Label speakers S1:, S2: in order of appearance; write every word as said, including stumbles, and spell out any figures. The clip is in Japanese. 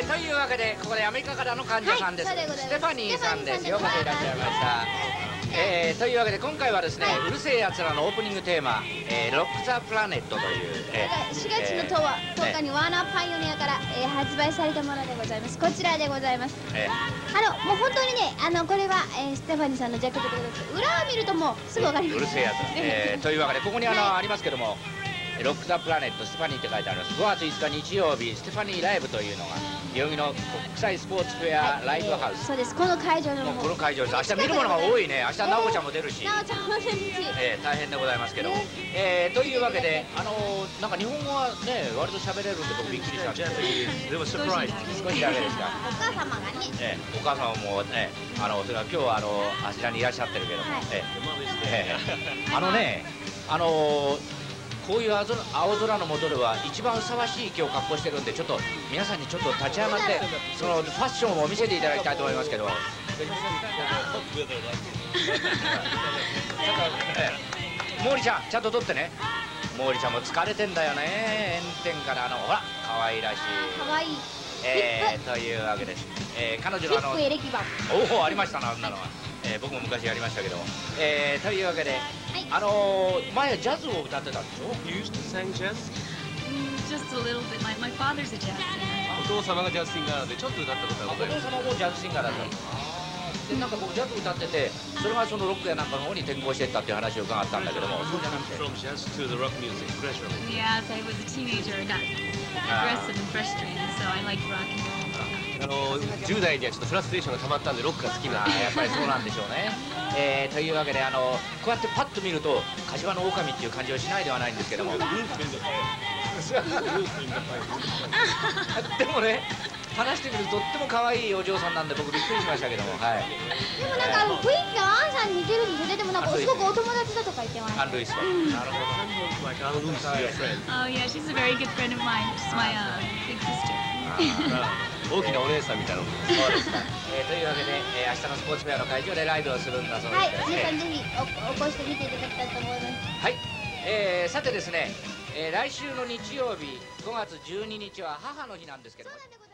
S1: ー、というわけでここでアメリカからの患者さんです、はい、ステファニーさんです。ようこそいらっしゃいました。えー、というわけで今回はですね、はい、うるせえやつらのオープニングテーマ「えー、ロック・ザ・プラネット」という、えー、しがつのとおかにワーナー・パイオニアから、えー、発売されたものでございます。こちらでございます。えー、あのもう本当にね、あのこれは、えー、ステファニーさんのジャケットでございます。裏を見るともうすぐわかります。うるせえやつ、えー、というわけでここにあの、はい、ありますけども、ロック・ザ・プラネットステファニーって書いてあります。ごがついつか日曜日、ステファニーライブというのが代々木の国際スポーツフェアライブハウス、はい、そうです。この会場のもうこの会場です。明日見るものが多いね。明日直子ちゃんも出るし、直子ちゃんも出るし、えー、大変でございますけども、えー、というわけで、あのー、なんか日本語はね割と喋れるんで僕びっくりしたんですけど、でもサプライズ少しだけですか。お母様がね、えー、お母様もね、あのそれは今日はあのあちらにいらっしゃってるけども、はい、えーえー、あのね、あのーこういう青空の下では一番ふさわしい今日格好してるんで、ちょっと皆さんにちょっと立ち上がってそのファッションを見せていただきたいと思いますけど、毛利ちゃんちゃんと撮ってね。毛利ちゃんも疲れてんだよね、炎天からあのほら可愛らしい可愛いえー、というわけです。えー、彼女のあのおおありましたな、あんなのは。えー、僕も昔やりましたけども、えー、というわけで、はい、あのー、前ジャズを歌ってたんでしょ。You used to sing jazz?
S2: Just a little bit. My my father's a jazz singer.
S1: お父様がジャズシンガーでちょっと歌ったことがございます。お父様もジャズシンガーだったんです。でなんか僕ジャズ歌ってて、それがそのロックやなんかの方に転向していったっていう話を伺ったんだけども、そうじゃなくて。From jazz to the rock music, gradually.
S2: Yes, I was a teenager and got aggressive and frustrated, so I like rock and roll.
S1: あのじゅう代にはちょっとフラストレーションが溜まったんでロックが好きな、やっぱりそうなんでしょうね。えー、というわけであのこうやってパッと見ると柏の狼っていう感じはしないではないんですけどもでもね話してみるととっても可愛いお嬢さんなんで僕びっくりしましたけども、はい。
S3: でもなんかあの雰囲気がアンさんに似てるんですよね。でもなんかすごくお友達だとか言ってました。
S1: アン・ルイスはなるほど。
S2: Oh yeah, she's a very good friend of mine. She's my uh, big sister.
S1: 大きなお姉さんみたいな。そうですか。えー、というわけで、えー、明日のスポーツフェアの会場でライブをするんだそうです。はい、
S3: 皆さんぜひおお越してみていただきたいと思います。
S1: はい。えー、さてですね、えー、来週の日曜日ごがつじゅうににちは母の日なんですけども。